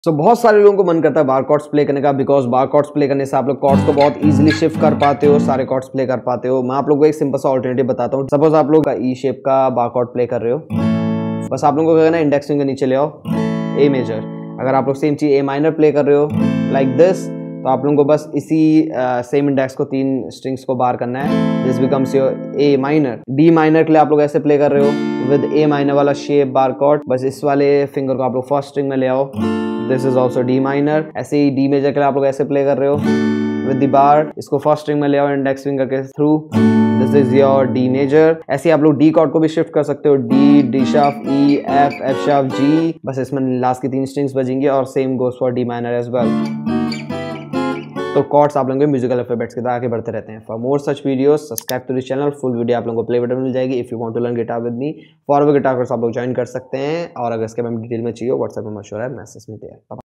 बहुत सारे लोगों को मन करता है बार कॉर्ड्स प्ले करने का, बिकॉज बार कॉर्ड्स प्ले करने से आप लोग कॉर्ड्स को बहुत इजीली शिफ्ट कर पाते हो, सारे कॉर्ड्स प्ले कर पाते हो। मैं आप लोगों को एक सिंपल सा ऑल्टरनेटिव बताता हूँ। सपोज आप लोग ई शेप का बार कॉर्ड प्ले कर रहे हो, बस आप लोगों को क्या करना है, इंडेक्स फिंगर नीचे ले आओ, ए मेजर। अगर आप लोग सेम चीज ए माइनर प्ले कर रहे हो लाइक दिस, तो आप लोगों को बस इसी सेम इंडेक्स को 3 स्ट्रिंग्स को बार करना है। This becomes your A minor. D minor के लिए आप लोग ऐसे प्ले कर रहे हो विद ए माइनर वाला शेप बार कॉर्ड, बस इस वाले फिंगर को आप लोग फर्स्ट स्ट्रिंग में ले आओ, this is also D minor. ऐसे ही डी मेजर के लिए आप लोग ऐसे प्ले कर रहे हो विद द बार, इसको फर्स्ट स्ट्रिंग में ले आओ इंडेक्स फिंगर के through, this is your D major. ऐसे ही आप लोग डी कॉर्ड को भी शिफ्ट कर सकते हो, D, D sharp, E, F, F sharp, G, बस इसमें लास्ट की 3 स्ट्रिंग्स बजेंगी और same goes for D minor as well. तो कॉर्ड्स आप लोगों के म्यूजिकल अल्फाबेट्स के तरह आगे बढ़ते रहते हैं। For more such videos subscribe to this channel. Full video आप लोगों को प्ले बटन मिल जाएगी। If you want to learn guitar with me, for guitar course आप लोग ज्वाइन कर सकते हैं। और अगर इसके बारे में डिटेल में चाहिए व्हाट्सएप नंबर शो है, मैसेज में दिया है।